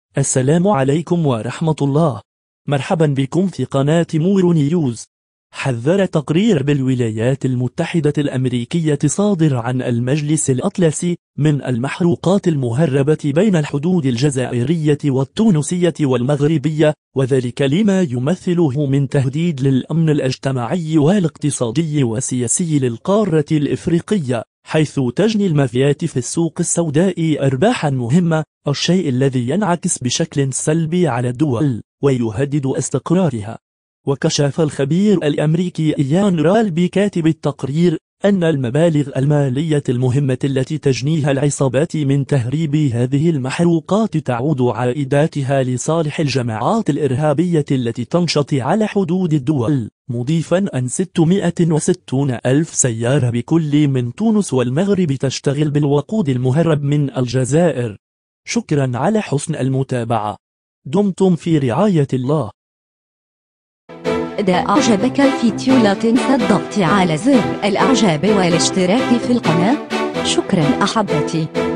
السلام عليكم ورحمة الله. مرحبا بكم في قناة مورو نيوز. حذر تقرير بالولايات المتحدة الأمريكية صادر عن المجلس الأطلسي من المحروقات المهربة بين الحدود الجزائرية والتونسية والمغربية، وذلك لما يمثله من تهديد للأمن الاجتماعي والاقتصادي والسياسي للقارة الإفريقية، حيث تجني المافيات في السوق السوداء أرباحا مهمة، الشيء الذي ينعكس بشكل سلبي على الدول ويهدد استقرارها. وكشف الخبير الأمريكي إيان رالبي كاتب التقرير أن المبالغ المالية المهمة التي تجنيها العصابات من تهريب هذه المحروقات تعود عائداتها لصالح الجماعات الإرهابية التي تنشط على حدود الدول، مضيفا أن 660 ألف سيارة بكل من تونس والمغرب تشتغل بالوقود المهرب من الجزائر. شكرا على حسن المتابعة. دمتم في رعاية الله. إذا أعجبك الفيديو لا تنسى الضغط على زر الإعجاب والاشتراك في القناة. شكرا أحبتي.